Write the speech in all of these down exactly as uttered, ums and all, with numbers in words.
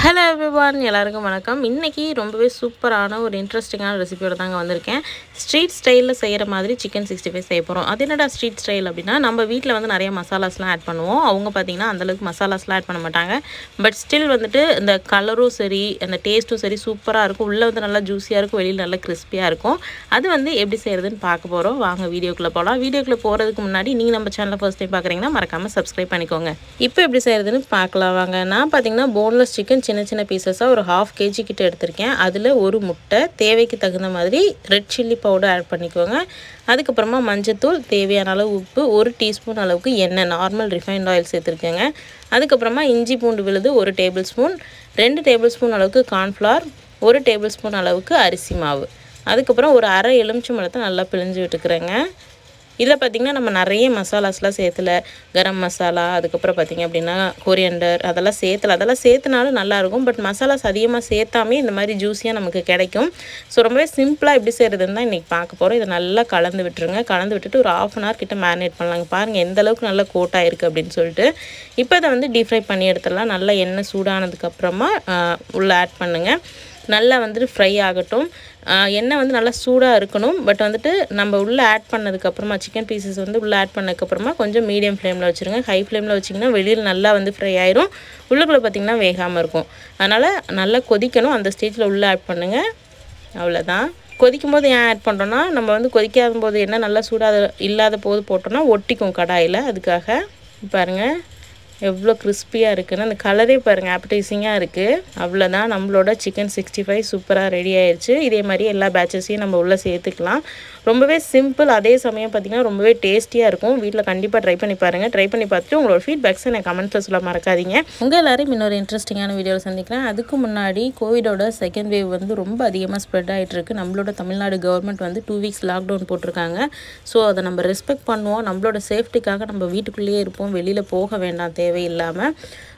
Hello everyone, எல்லாருக்கும் வணக்கம். இன்னைக்கு ரொம்பவே சூப்பரான ஒரு இன்ட்ரஸ்டிங்கான ரெசிபியோட தாங்க வந்திருக்கேன். ஸ்ட்ரீட் ஸ்டைல்ல செய்யற மாதிரி சிக்கன் சிக்ஸ்டி ஃபைவ் செய்ய போறோம். அது என்னடா ஸ்ட்ரீட் ஸ்டைல் அப்படினா நம்ம வீட்ல வந்து நிறைய மசாலாஸ்லாம் ஆட் பண்ணுவோம். அவங்க பாத்தீங்கன்னா அந்த அளவுக்கு மசாலாஸ்லாம் ஆட் பண்ண மாட்டாங்க. பட் ஸ்டில் வந்துட்டு இந்த கலரும் சரி, அந்த டேஸ்டும் சரி சூப்பரா இருக்கும். உள்ள வந்து நல்லா ஜூசியா இருக்கும், வெளியில நல்லா கிறிஸ்பியா இருக்கும். அது வந்து எப்படி செய்யறதுன்னு பார்க்க போறோம். வாங்க வீடியோக்குள்ள போலாம். வீடியோக்குள்ள போறதுக்கு முன்னாடி நீங்க நம்ம சேனலை ஃபர்ஸ்ட் டைம் பார்க்கறீங்கன்னா மறக்காம Subscribe பண்ணிக்கோங்க. இப்போ எப்படி செய்யறதுன்னு பார்க்கலாம் வாங்க. நான் பாத்தீங்கன்னா போன்லெஸ் சிக்கன் சின்ன சின்ன பீசஸாக ஒரு ஹாஃப் கேஜி கிட்ட எடுத்திருக்கேன். அதில் ஒரு முட்டை, தேவைக்கு தகுந்த மாதிரி ரெட் சில்லி பவுடர் ஆட் பண்ணிக்கோங்க. அதுக்கப்புறமா மஞ்சத்தூள், தேவையான அளவு உப்பு, ஒரு டீஸ்பூன் அளவுக்கு எண்ணெய், நார்மல் ரிஃபைண்ட் ஆயில் சேர்த்துருக்கேங்க. அதுக்கப்புறமா இஞ்சி பூண்டு விழுது ஒரு டேபிள் ஸ்பூன், ரெண்டு டேபிள் ஸ்பூன் அளவுக்கு கார்ன்ஃப்ளவர், ஒரு டேபிள் ஸ்பூன் அளவுக்கு அரிசி மாவு, அதுக்கப்புறம் ஒரு அரை எலுமிச்சை பழத்தை நல்லா பிழிஞ்சு விட்டுக்கிறேங்க. இதில் பார்த்திங்கன்னா நம்ம நிறைய மசாலாஸ்லாம் சேர்த்துல, கரம் மசாலா, அதுக்கப்புறம் பார்த்திங்க அப்படின்னா கொரியண்டர் அதெல்லாம் சேர்த்துல, அதெல்லாம் சேர்த்துனாலும் நல்லாயிருக்கும். பட் மசாலாஸ் அதிகமாக சேர்த்தாமே இந்த மாதிரி ஜூஸியாக நமக்கு கிடைக்கும். ஸோ ரொம்பவே சிம்பிளாக எப்படி செய்கிறதுன்னு தான் இன்றைக்கி பார்க்க போகிறோம். இதை நல்லா கலந்து விட்டுருங்க. கலந்து விட்டுட்டு ஒரு ஆஃப் அன் ஹவர் கிட்ட மேரினேட் பண்ணலாங்க. பாருங்கள் எந்த அளவுக்கு நல்லா கோட் ஆகிருக்கு அப்படின்னு சொல்லிட்டு. இப்போ இதை வந்து டீப் ஃப்ரை பண்ணி எடுத்துடலாம். நல்லா எண்ணெய் சூடானதுக்கப்புறமா உள்ளே ஆட் பண்ணுங்கள். நல்லா வந்துட்டு ஃப்ரை ஆகட்டும். எண்ணெய் வந்து நல்லா சூடாக இருக்கணும். பட் வந்துட்டு நம்ம உள்ளே ஆட் பண்ணதுக்கப்புறமா சிக்கன் பீசஸ் வந்து உள்ளே ஆட் பண்ணதுக்கப்புறமா கொஞ்சம் மீடியம் ஃப்ளேமில் வச்சுருங்க. ஹை ஃப்ளேமில் வச்சிங்கன்னா வெளியில் நல்லா வந்து ஃப்ரை ஆயிரும், உள்ளுக்குள்ளே பார்த்திங்கன்னா வேகாமல் இருக்கும். அதனால் நல்லா கொதிக்கணும். அந்த ஸ்டேஜில் உள்ளே ஆட் பண்ணுங்கள். அவ்வளோதான். கொதிக்கும் போது ஏன் ஆட் பண்ணுறோன்னா, நம்ம வந்து கொதிக்காத போது எண்ணெய் நல்லா சூடாக இல்லாத போது போட்டோன்னா ஒட்டிக்கும் கடாயில். அதுக்காக பாருங்கள் எவ்வளோ கிறிஸ்பியாக இருக்குன்னு, அந்த கலரே பாருங்கள் ஆப்படைசிங்காக இருக்குது. அவ்வளோதான், நம்மளோட சிக்கன் சிக்ஸ்டி ஃபைவ் சூப்பராக ரெடி ஆயிடுச்சு. இதே மாதிரி எல்லா பேட்சஸையும் நம்ம உள்ளே சேர்த்துக்கலாம். ரொம்பவே சிம்பிள், அதே சமயம் பார்த்திங்கன்னா ரொம்பவே டேஸ்டியாக இருக்கும். வீட்டில் கண்டிப்பாக ட்ரை பண்ணி பாருங்கள். ட்ரை பண்ணி பார்த்துட்டு உங்களோட ஃபீட்பேக்ஸை எனக்கு கமெண்ட்ஸில் சொல்ல மறக்காதீங்க. உங்கள் எல்லோரும் இன்னொரு இன்ட்ரெஸ்டிங்கான வீடியோவில் சந்திக்கிறேன். அதுக்கு முன்னாடி கோவிடோட செகண்ட் வேவ் வந்து ரொம்ப அதிகமாக ஸ்ப்ரெட் ஆகிட்டு இருக்குது. நம்மளோட தமிழ்நாடு கவர்மெண்ட் வந்து டூ வீக்ஸ் லாக்டவுன் போட்டிருக்காங்க. ஸோ அதை நம்ம ரெஸ்பெக்ட் பண்ணுவோம். நம்மளோட சேஃப்டிக்காக நம்ம வீட்டுக்குள்ளேயே இருப்போம், வெளியில் போக வேண்டாம் தேவையில்லாமல்.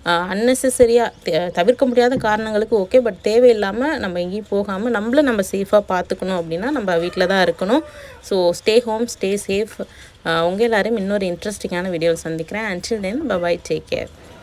அன்னெசரியாக தவிர்க்க முடியாத காரணங்களுக்கு ஓகே, பட் தேவையில்லாமல் நம்ம எங்கேயும் போகாமல் நம்மள நம்ம சேஃபாக பார்த்துக்கணும் அப்படின்னா நம்ம வீட்டில் தான் இருக்கணும். So stay home, stay safe. உங்கள் எல்லாரையும் இன்னொரு இன்ட்ரெஸ்டிங்கான வீடியோவில் சந்திக்கிறேன். Until then bye bye, take care.